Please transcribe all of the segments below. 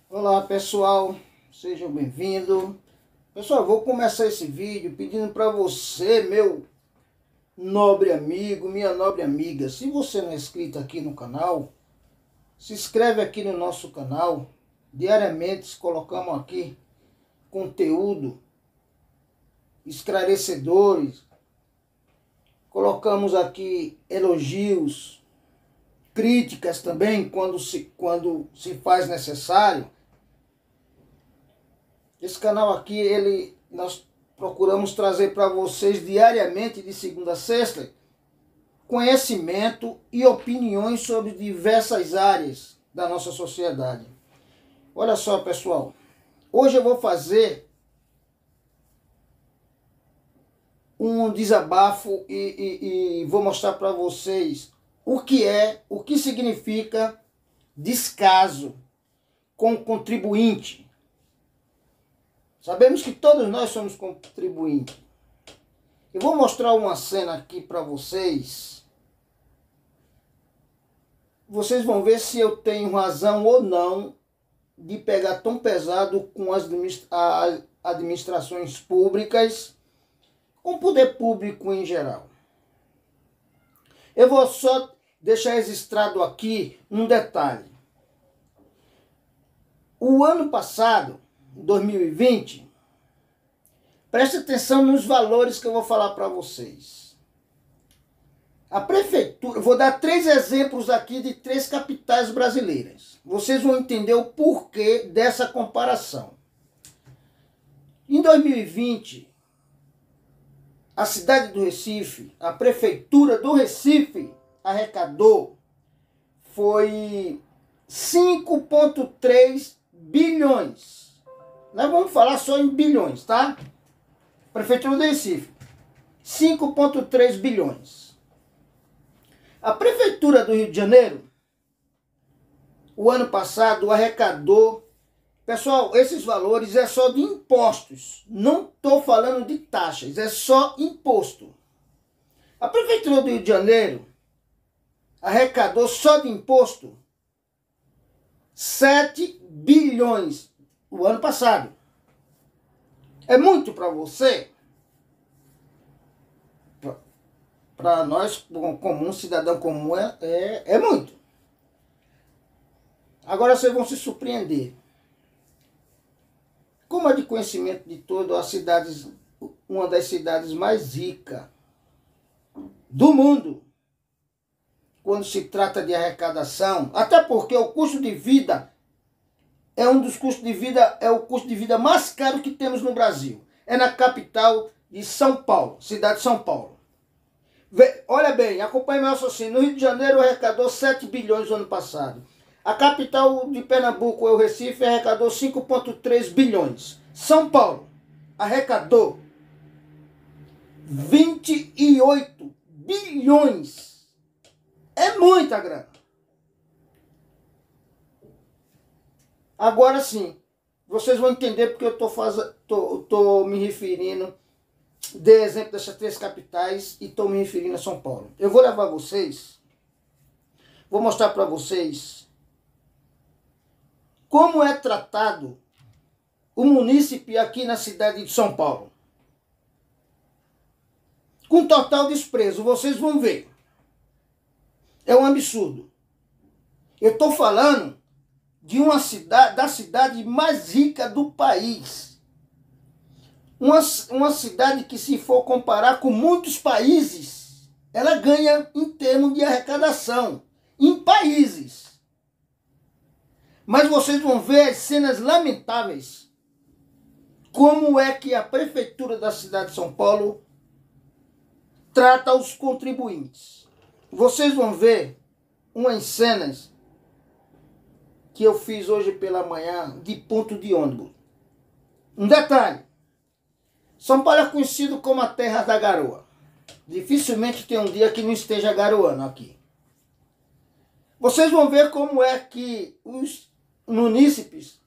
Olá pessoal, sejam bem-vindos. Pessoal, vou começar esse vídeo pedindo para você, meu nobre amigo, minha nobre amiga, se você não é inscrito aqui no canal, se inscreve aqui no nosso canal. Diariamente colocamos aqui conteúdo esclarecedores, colocamos aqui elogios, críticas também quando se faz necessário. Esse canal aqui, nós procuramos trazer para vocês diariamente, de segunda a sexta, conhecimento e opiniões sobre diversas áreas da nossa sociedade. Olha só, pessoal, hoje eu vou fazer um desabafo e vou mostrar para vocês o que significa descaso com o contribuinte. Sabemos que todos nós somos contribuintes. Eu vou mostrar uma cena aqui para vocês. Vocês vão ver se eu tenho razão ou não de pegar tão pesado com as administrações públicas, com o poder público em geral. Eu vou só deixar registrado aqui um detalhe. O ano passado, 2020, preste atenção nos valores que eu vou falar para vocês. A prefeitura, vou dar 3 exemplos aqui de 3 capitais brasileiras. Vocês vão entender o porquê dessa comparação. Em 2020, a cidade do Recife, a prefeitura do Recife arrecadou foi 5,3 bilhões. Nós vamos falar só em bilhões, tá? Prefeitura do Recife, 5,3 bilhões. A Prefeitura do Rio de Janeiro, o ano passado, arrecadou... Pessoal, esses valores é só de impostos. Não estou falando de taxas, é só imposto. A Prefeitura do Rio de Janeiro arrecadou só de imposto 7 bilhões o ano passado. É muito para você? Para nós, comum, cidadão comum, é muito. Agora vocês vão se surpreender. Como é de conhecimento de todo, uma das cidades mais ricas do mundo, quando se trata de arrecadação, até porque o custo de vida é um dos custos de vida, é o custo de vida mais caro que temos no Brasil. É na capital de São Paulo, cidade de São Paulo. Olha bem, acompanhe meu raciocínio. No Rio de Janeiro arrecadou 7 bilhões no ano passado. A capital de Pernambuco, o Recife, arrecadou 5,3 bilhões. São Paulo arrecadou 28 bilhões. É muita grana. Agora sim, vocês vão entender porque eu estou me referindo, de exemplo dessas 3 capitais, e estou me referindo a São Paulo. Eu vou levar vocês, vou mostrar para vocês como é tratado o munícipe aqui na cidade de São Paulo. Com total desprezo, vocês vão ver. É um absurdo. Eu estou falando de da cidade mais rica do país. Uma cidade que, se for comparar com muitos países, ela ganha em termos de arrecadação. Em países. Mas vocês vão ver as cenas lamentáveis. Como é que a prefeitura da cidade de São Paulo trata os contribuintes. Vocês vão ver umas cenas que eu fiz hoje pela manhã de ponto de ônibus. Um detalhe. São Paulo é conhecido como a terra da garoa. Dificilmente tem um dia que não esteja garoando aqui. Vocês vão ver como é que os munícipes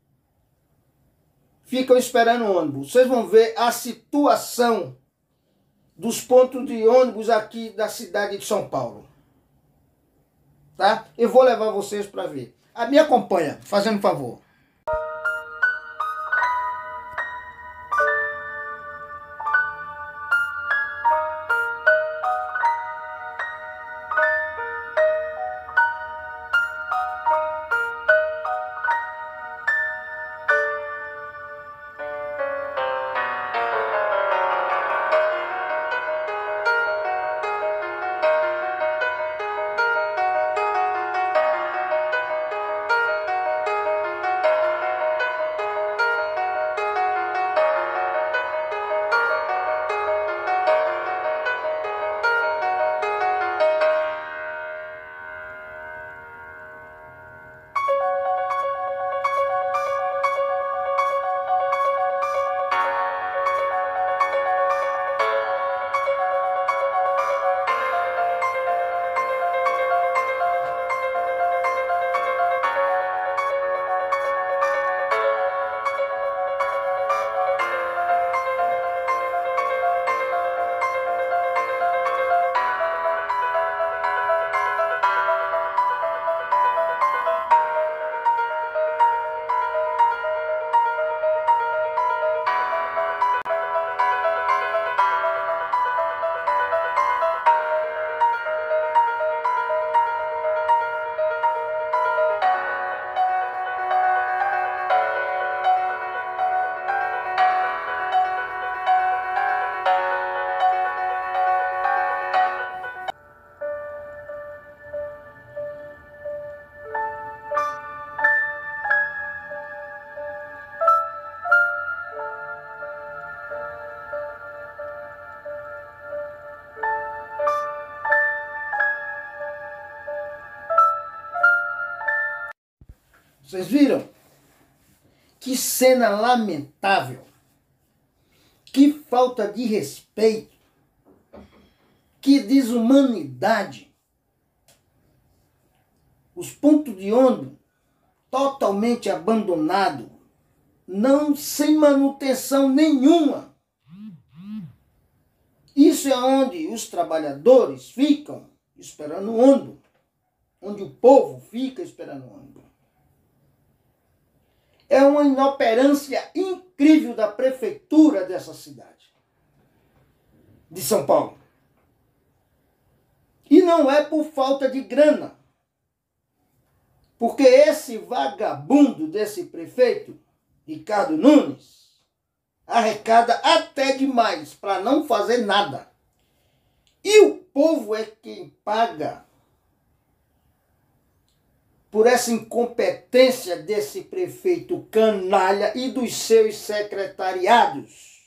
ficam esperando o ônibus. Vocês vão ver a situação dos pontos de ônibus aqui da cidade de São Paulo. Tá? Eu vou levar vocês para ver. Me acompanha, fazendo um favor. Vocês viram? Que cena lamentável. Que falta de respeito. Que desumanidade. Os pontos de ônibus totalmente abandonados. Não, sem manutenção nenhuma. Isso é onde os trabalhadores ficam esperando o ônibus. Onde o povo fica esperando o ônibus. É uma inoperância incrível da prefeitura dessa cidade. De São Paulo. E não é por falta de grana. Porque esse vagabundo desse prefeito, Ricardo Nunes, arrecada até demais para não fazer nada. E o povo é quem paga por essa incompetência desse prefeito canalha e dos seus secretariados.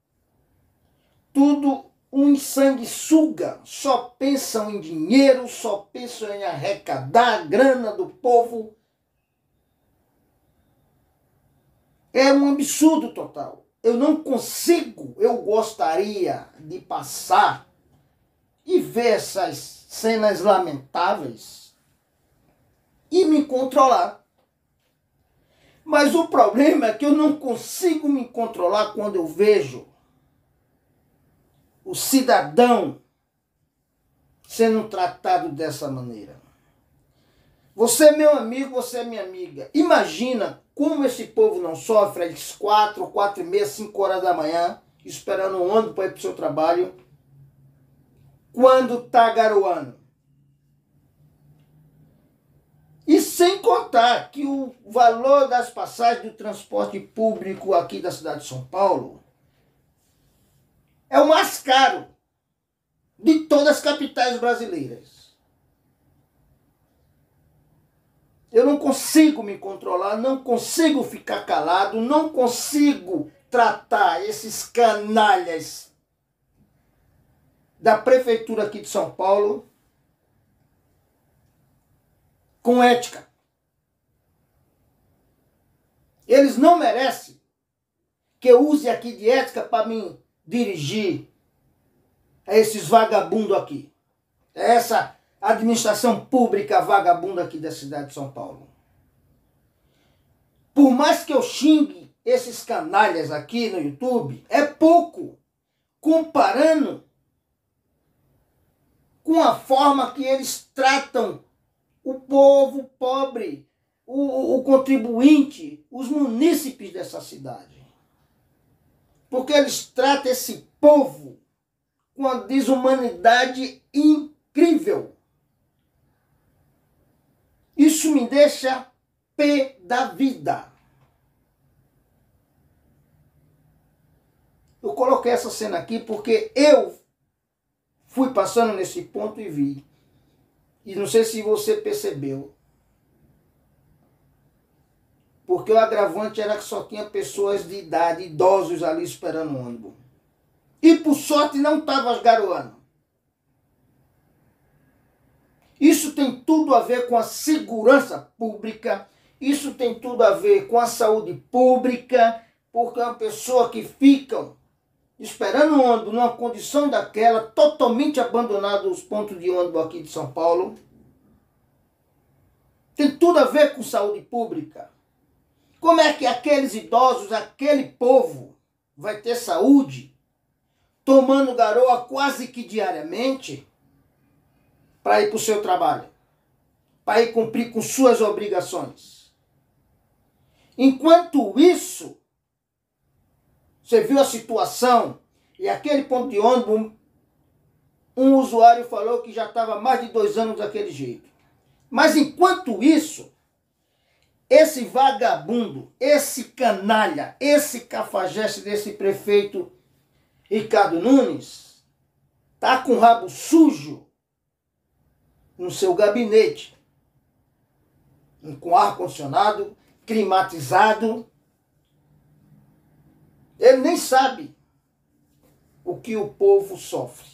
Tudo um sanguessuga, só pensam em dinheiro, só pensam em arrecadar a grana do povo. É um absurdo total. Eu não consigo, eu gostaria de passar e ver essas cenas lamentáveis e me controlar. Mas o problema é que eu não consigo me controlar quando eu vejo o cidadão sendo tratado dessa maneira. Você é meu amigo, você é minha amiga. Imagina como esse povo não sofre às 4, 4h30, 5 horas da manhã, esperando um ônibus para ir para o seu trabalho, quando está garoando. E sem contar que o valor das passagens do transporte público aqui da cidade de São Paulo é o mais caro de todas as capitais brasileiras. Eu não consigo me controlar, não consigo ficar calado, não consigo tratar esses canalhas da prefeitura aqui de São Paulo com ética. Eles não merecem que eu use aqui de ética para me dirigir a esses vagabundos aqui. Essa administração pública vagabunda aqui da cidade de São Paulo. Por mais que eu xingue esses canalhas aqui no YouTube, é pouco comparando com a forma que eles tratam o povo pobre, o contribuinte, os munícipes dessa cidade. Porque eles tratam esse povo com uma desumanidade incrível. Isso me deixa pé da vida. Eu coloquei essa cena aqui porque eu fui passando nesse ponto e vi. E não sei se você percebeu. Porque o agravante era que só tinha pessoas de idade, idosos ali esperando o ônibus. E por sorte não estava garoando. Isso tem tudo a ver com a segurança pública. Isso tem tudo a ver com a saúde pública. Porque é uma pessoa que fica esperando o ônibus numa condição daquela, totalmente abandonado os pontos de ônibus aqui de São Paulo. Tem tudo a ver com saúde pública. Como é que aqueles idosos, aquele povo, vai ter saúde tomando garoa quase que diariamente para ir para o seu trabalho, para ir cumprir com suas obrigações? Enquanto isso, você viu a situação e aquele ponto de ônibus, um usuário falou que já estava mais de 2 anos daquele jeito. Mas enquanto isso, esse vagabundo, esse canalha, esse cafajeste desse prefeito Ricardo Nunes está com o rabo sujo no seu gabinete, com ar-condicionado, climatizado. Ele nem sabe o que o povo sofre.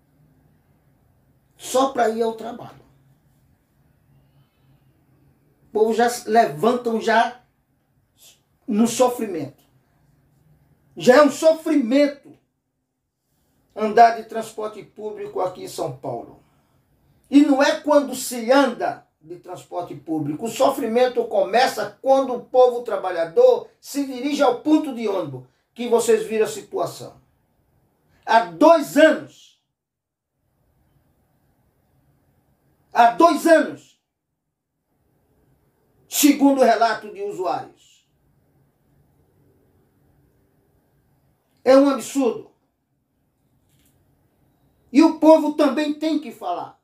Só para ir ao trabalho. povo já levantam já no sofrimento. Já é um sofrimento andar de transporte público aqui em São Paulo. E não é quando se anda de transporte público. O sofrimento começa quando o povo trabalhador se dirige ao ponto de ônibus, que vocês viram a situação. Há 2 anos, segundo o relato de usuários. É um absurdo. E o povo também tem que falar.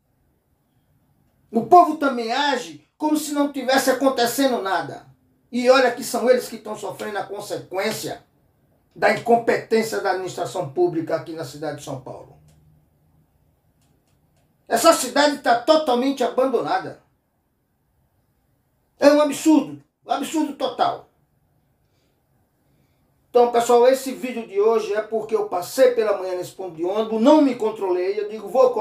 O povo também age como se não tivesse acontecendo nada. E olha que são eles que estão sofrendo a consequência da incompetência da administração pública aqui na cidade de São Paulo. Essa cidade está totalmente abandonada. É um absurdo total. Então, pessoal, esse vídeo de hoje é porque eu passei pela manhã nesse ponto de ônibus, não me controlei, eu digo, vou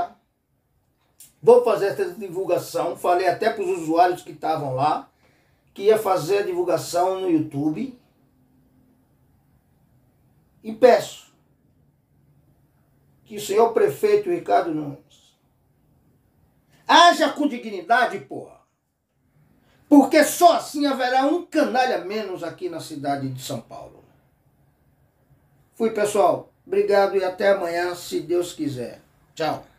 fazer essa divulgação, falei até para os usuários que estavam lá, que ia fazer a divulgação no YouTube. E peço que o senhor prefeito Ricardo Nunes haja com dignidade, porra. Porque só assim haverá um canalha menos aqui na cidade de São Paulo. Fui, pessoal. Obrigado e até amanhã, se Deus quiser. Tchau.